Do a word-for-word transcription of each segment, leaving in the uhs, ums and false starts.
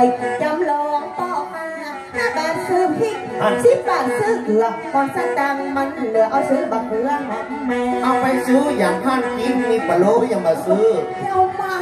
จำลองปอกมาห้าบาทซื้อพริกสิบบาทซื้อเกลือก่อนสตังมันเหลือเอาซื้อบักเกลือหอมแม่เอาไปซื้ออย่างท่านกินมีปลาโลยังมาซื้อเอามา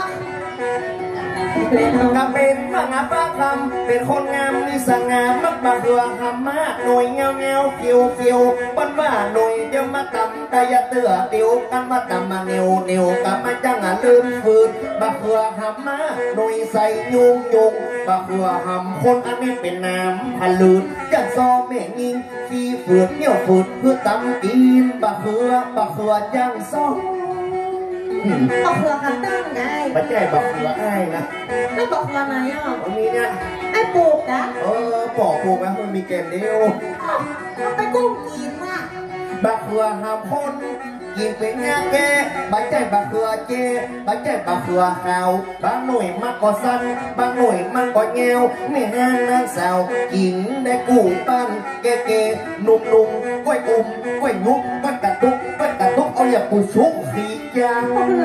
ก็เป็นว่างาป้าคำเป็นคนงามมีสง่ามักบาเหือหำมาหน่วยเงาเงาเฟียวเฟียวปั้นว่าหน่วยเดียวมาตำแต่ยาเตือเดียวกันมาตำมาเนียวเนียวกับมาจังอ่ะลืมฟืนบาเหือหำมาหน่วยใส่ยุงยุงบาเหือหำคนอันนี้เป็นน้ำพลืนจังซอแม่ยิงขี้ฝืดเหนียวฝืดเพื่อตำกินบาเหือบาเหือจังซอบักเขือกันตั้งไงบักแก่บักเขือไอ้นะแล้วบักเขือไหนอ่ะมีเนี่ยไอ้ปลูกนะเออปอกปลูกนะมันมีแกนเดียวไปกุ้งกินมาบักเขือหามคนกินเป็นย่างแกบักใจบักเขือเจบักใจบักเขือขาวบางหน่วยมากกว่าสั้นบางหน่วยมากกว่าเงวไม่ห้างนางสาวกินได้กุ้งปั้นแก่แก่นุ่มนุ่มก้อยอุ่มก้อยนุกก้อยกระตุกก้อยกระตุกเอาอย่าปูชุกขีจัง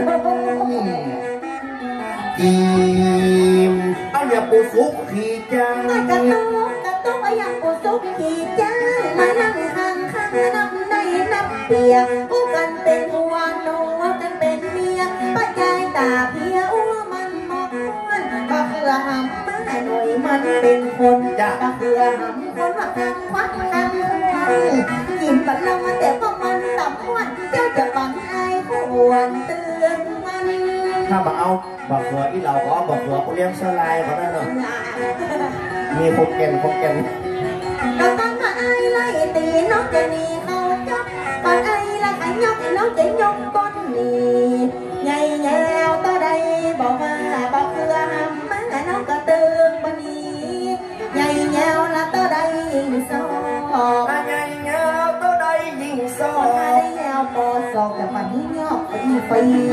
กิมเอาอย่าปูชุกขีจังกระตุกกระตุกเอาอย่าปูชุกขีจังมานั่งข้างข้างน้ำในน้ำเปียกอู้กันเป็นหัวโน้กันเป็นเมียป้าใจตาเพียอ้วมันมอกมันบักเขือหำมาหน่อยมันเป็นคนบักเขือหำคนว่าทางควักทางกินบัลลังก์แต่พอมันตับอ้วนเจ้าจะปั่นไอ้ควรเตือนมันถ้ามาเอาบักเขือที่เราก็บักเขือเขาเลี้ยงสลายเขาได้หรอมีพกเก่นพกเก่นก็ตั้งมาไอ้ไล่ตีน้องจะหนีเขาจับก่อนไอ้ละไอ้ยกน้องจะยกก้นหนีใหญ่แย้วต่อใดบอกว่าบักเขือหำมาน้องก็เตือนบันนี้ใหญ่แย้วละต่อใดยิงซอกใหญ่แย้วต่อใดยิงซอกได้แย้วปอซอกแต่ปันนี้ยอกไปไป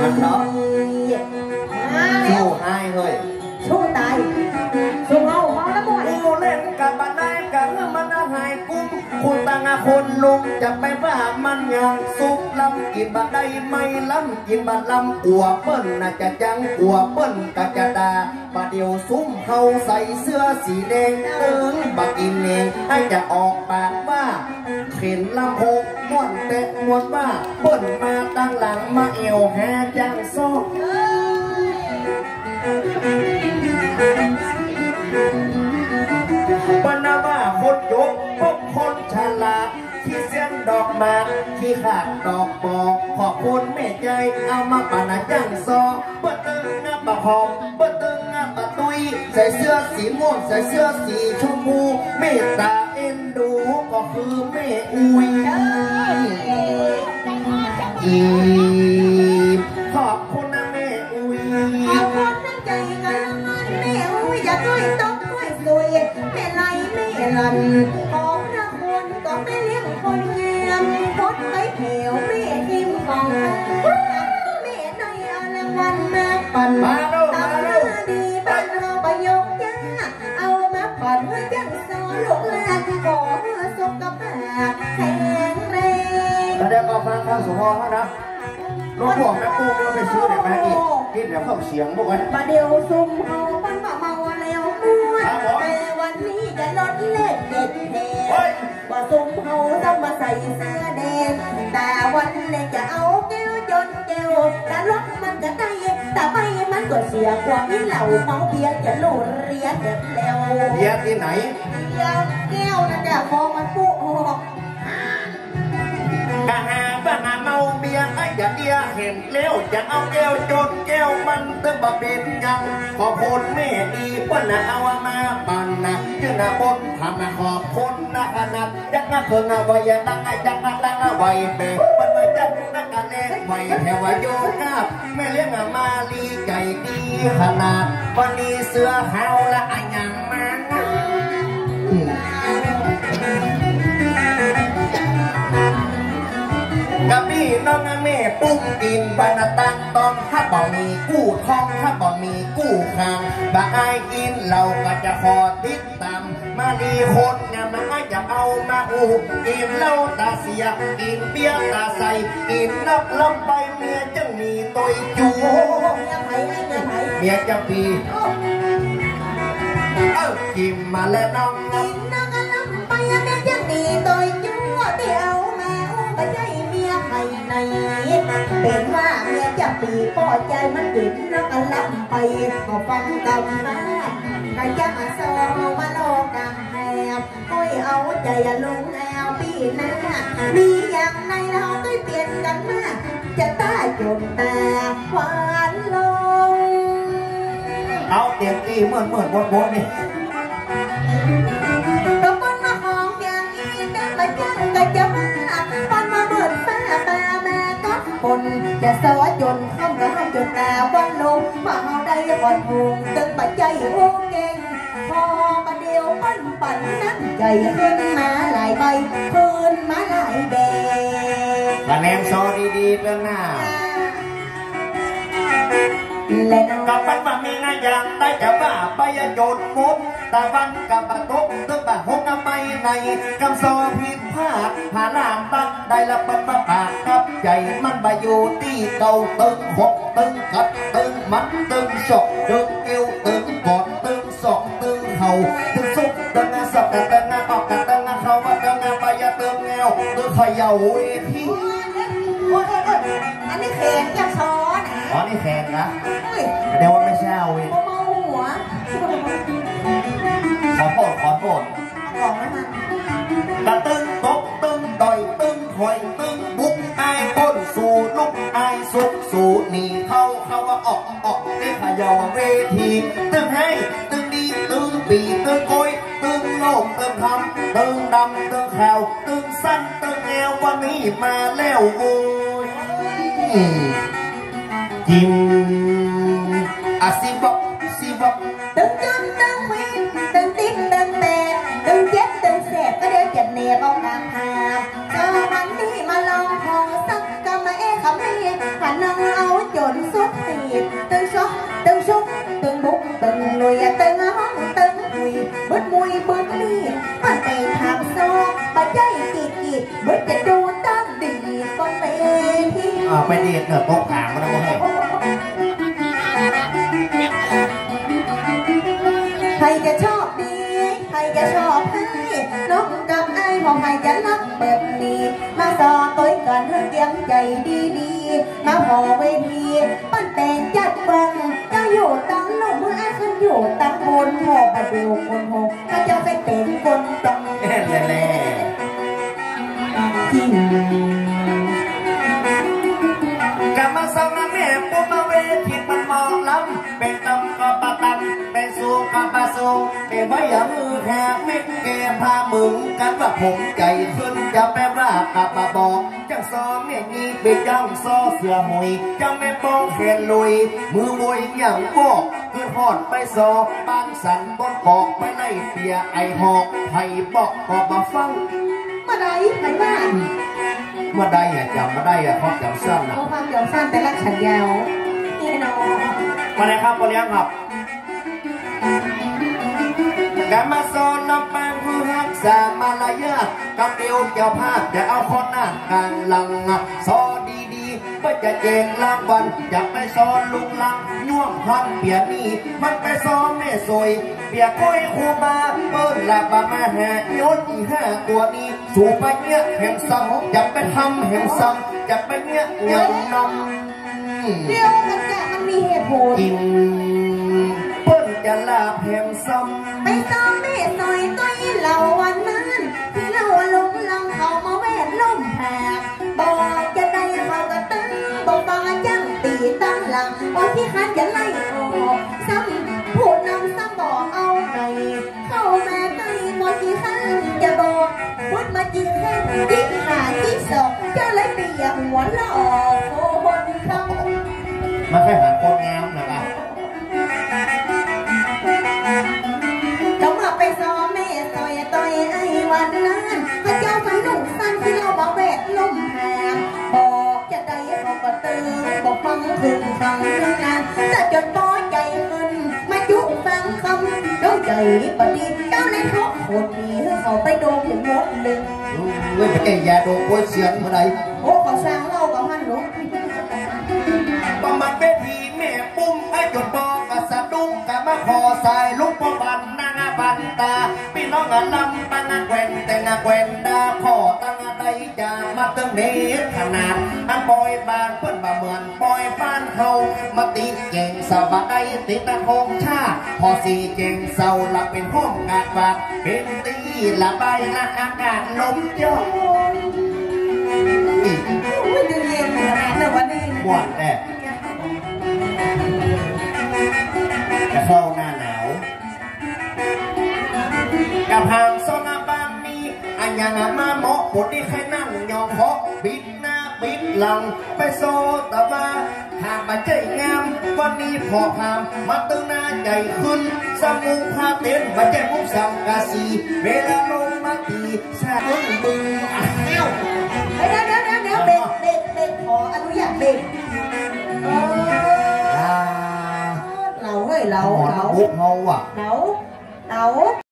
สู้ให้เฮ้ยสู้ตายสู้เอาเมาแล้วบ่อยกูเล่นกับบันไดกับมันหายกุ้งคุณตั้งคนลุงจะไปว่ามันยังซุปลำกินบันไดไม่ล้ำกินบันลำกัวเปิ้ลน่าจะจังกัวเปิ้ลกะจะดาปะเดียวซุ้มเขาใส่เสื้อสีแดงเอิงบักกินเองให้จะออกปากว่าเข็นลำโพงม้วนเตะม้วนว่าเปิ้ลมาตั้งหลังมาเอวแฮจังซ้อปนาว่าคนยกพบคนฉลาดที่เสียงดอกมาที่ขาดดอกปอกขอบคุณแม่ใจเอามาปนาจังซอเปิ้ลตึงงับปะหอมเปิ้ลตึงงับปะตุยใส่เสื้อสีม่วงใส่เสื้อสีชมพูเมตตาเอ็นดูก็คือแม่อุยอีขอบคุณนะแม่อุยขอบคุณน้ำใจกันแม่อุยอย่าด้วยต้องด้วยสวยแม่ไรแม่ลันของละคนก็แม่เลี้ยงคนเงียบพดไปแถวแม่ทิมของแม่ในอะไรวันมาปั่นมาดูมาดูดีบ้านเราไปยกย่าเอามาปั่นเพื่อจังสอนลูกหลานขอสุขภาพแข็งแรงแล้วเดี๋ยวก็ฟังข้าวสุภาพนะลูกบอกแม่ปูเราไปซื้อเดี๋ยวแม่อีกกินเดี๋ยวเข้าเสียงบอกไว้มาเดียวซุ่มเอาปั้นมาเมาแล้วม้วนแต่วันนี้จะลดเล็กเด็ดแทนว่าซุ่มเอาต้องมาใส่เสื้อแดงแต่วันนี้จะเอาแก้วจนแก้วแต่รถมันก็ได้แต่ไม่มันก็เสียกว่าที่เหล่าเมาเบียร์จะโลดเรียนเด็ดแล้วเบียร์ที่ไหนเบียร์แก้วนั่นแหละฟองมันปุ๊ออกกะหาบ้าเมาเบียร์ไอ้จะเดียเห็นแล้วจะเอาแก้วจนแก้วมันตึงบะเป็นยังขอบคุณแม่ดีป้นนะเอามาปั่นนะยืนนะบนทำนะขอบคุณนะขนาดยักษ์นะเพิ่งเอาไว้ยักษ์นะยักษ์นะตั้งเอาไว้เบมันไว้จัดนักการเล่นไว้แถวโยกาแม่เลี้ยงมาลีใจดีขนาดวันนี้เสื้อขาวละอันยังมันกับพี่น้องแม่ปุ้งกินบานาตังตอนถ้าบ่มีกู้ทองถ้าบ่มีกู้คางบาไอกินเราก็จะขอติดตามมาดีคนงามมาจะเอามาอูกินเหล้าตาเสียกินเบียร์ตาใสกินนักลำไปเมียจังมีตัวจูเมียจะปีเออกิมมาแล้วน้องกินน้ำกันล้ำไปแม่ยังดีต่อยยั่วเดี๋ยวแม่อู้ไปใจเมียไข่ในเป็นว่าเมียจะปีป้อใจมันกินน้ำกันล้ำไปก็ฟังกำมาใครจะมาซอมาโลกังแหบค่อยเอาใจลงแอวปีหน้ามีอย่างในเราก็เปลี่ยนกันมาจะตายจนตาหวานลงเอาเตียงตีเหมือนเหมือนบนบนนี่ก็ปนมาของอย่างนี้แต่มาจ้างก็จะมาปนมาเบิดฟ้าตาแม่ก็ปนจะสอจนข้ามร้านจนตาวันลงมาเอาได้ก่อนห่วงตึงปัจจัยโอเก่งพอประเดียวปั้นปั่นน้ำใจขึ้นมาหลายใบขึ้นมาหลายแบกคะแนนโซดีๆแล้วนะกับปันมามีงานอย่างได้จะบ้าไปโยนมุดตาวันกับปะตกตึกบะหกน้ำไปในกำซอผิดพลาดหาลานตั้งได้ละปันมาปากกับใจมันมาอยู่ที่เก่าตึงหกตึงกัดตึงมัดตึงศอกตึงเอวตึงกอดตึงศอกตึงเข่าตึงซุกตึงงาสับตึงงาออกตึงงาเข่ามาตึงงาไปยาตึงแงวตึงเขย่าเวทีอันนี้แขกจะซ้อนอ๋อนี่แขกนะเดี๋ยวว่าไม่ใช่เว้ยเมาหัวขอโทษขอโทษบอกแล้วมันตะตึงตกตึงต่อยตึงถอยตึงบุกไอ้ต้นสู่ลุกไอ้สุกสู่หนีเข้าเข้าว่าออกออกได้ขยาวเวทีตึงให้ตึงดีตึงปีตึงโกยตึงโลกตึงคำตึงดำตึงแขวตึงสั้นตึงแอววันนี้มาแล้วโว้ยจิมอาซิบกซิบกตึงจนตึงวินตึงติ๊กตึงแตกตึงเจ็บตึงแสบก็เดี๋ยวจะเนียบเอาหนังหาเจอมันนี่มาลองของสักกำมาเอ๊ะคำให้หันนังเอาจนสุดตีตึงช็อกตึงชุกตึงบุกตึงหน่วยตึงห้องตึงหุยบึดมุยบึดลีมันไปทางโซ่ไปใจกีกีบึดจะดูตั้งดีก็เป็นที่อ่าไปเดียดเนอะตกหางมาแล้วให้ใครจะชอบดีใครจะชอบให้น้องกับไอ้พอใครจะรักแบบนี้มาสอนตัวกันให้เตรียมใจดีๆมาพอเวทีปั้นแต่งจัดฟังจะอยู่ตั้งลงเมื่อไอ้ขึ้นอยู่ตั้งบนหอประเดียวคนหกถ้าจะไปเป็นคนจังแน่แน่จริงกำมาสาวน้ำแม่ปุ๊บมาเวทีมันมองล้ำเป็นตำก็ปะตำเป็นสูงก็ปะสูงเป็นใบยามือแค่ไม่เกพามึงกันว่าผมใจขึ้นจะแปลว่ากับมาบอกจังซอแม่นี้เป็นจังซอเสือหอยจังแม่ปองเขียนลุยมือมวยอย่างบอกเพื่อหอดไปซอบ้านสันบนกอกไปไล่เปียไอหอกไผ่บอกก็มาฟังมาได้ไหนบ้างเมื่อใดอะจำมาได้อะความจำสั้นนะความจำสั้นแต่ละฉันยาวนี่น้องมาเลยครับมาเลี้ยงครับการมาสอนน้ำปังผู้รักษามารยาทกับเดียวเจ้าภาพจะเอาคนหน้ากลางหลังสอนดีๆเพื่อจะเจงรางวัลจะไปสอนลุงลังน่วงพันเปียนี่มันไปสอนแม่สวยเปียก้อยคูบาเปิ้ลลาบามาหายศอีห้าตัวนี้สู่ไปเนี้ยแห่งซ้ำจะไปทำแห่งซ้ำจะไปเนี้ยยังนำเดียวกันแกมันมีเหตุผลกินเปิ้ลจะลาแห่งซ้ำไปซ้อมแม่หน่อยตัวอีเหล่าวันนั้นที่เราลงลังเขามาแวดล้มแผลบอกจะได้เขาก็ตั้งบอกบางจังตีตั้งหลังบอกที่คันจะไล่ออกซ้ำพูดนำซ้ำบอกเอาหน่อยเข้าแม่ใต้บอกที่คันจะบอกพูดมาจีแค่ยิ่งหายิ่งสอบจะเลยเปียกหัวหล่อโอ้โหเขามาแค่หาคนงามนะครับจะมาไปซ้อมแม่ต่อยต่อยไอ้วันนั้นพระเจ้าฟันลูกสั้นที่เราบอกแวดล้มแหงบอกจะได้เขาก็ตื่นบอกฟังถึงฟังถึงงานจะจนป้อใจขึ้นมาจุกฟังคำต้องใจปฏิเจ้าในท้องโคตรดีให้เขาไปโดนถึงหมดหนึ่งเว้ยแกยาโดนโวยเสียงเมื่อไรโอ้เขาสร้างเล่ากับฮันลูกประมาณเวทีแม่ปุ้มไอ้จดบอกกับสะดุ้งกับมาขอสายลุกประบันนางบันตาพี่น้องอะลำตั้งอะแกวนแต่งอะแกวนดาพ่อตั้งอะใดจามาตั้งเนตขนาดอันปอยบานเพื่อนมาเหมือนปอยบ้านเขามาตีเก่งสบายติดตะโคงชาพอสีเก่งเศร้าละเป็นห้องกาดบาดเป็นตีละใบละอากาศลมเยอะไม่ดูเย็นนะวันนี้บวชแน่จะเข้าหน้าหนาวกับหางโซนาบางนี้อันยังมาเหมาะปวดที่ใครนั่งยองเคาะบิดหน้าบิดหลังไปโซตะวาหากมาใจงามวันนี้พอพามมาตึงหน้าใจขึ้นสมูพาเต้นมาแจ้งมุกสังกาสีเวลาลงมาตีชาบึ้งบึ้งอ้าวเดี๋ยวเดี๋ยวเดี๋ยวเดี๋ยวเบรกเบรกเบรกขออนุญาตเบรกเราเฮ้ยเราเราเราอ่ะเราเรา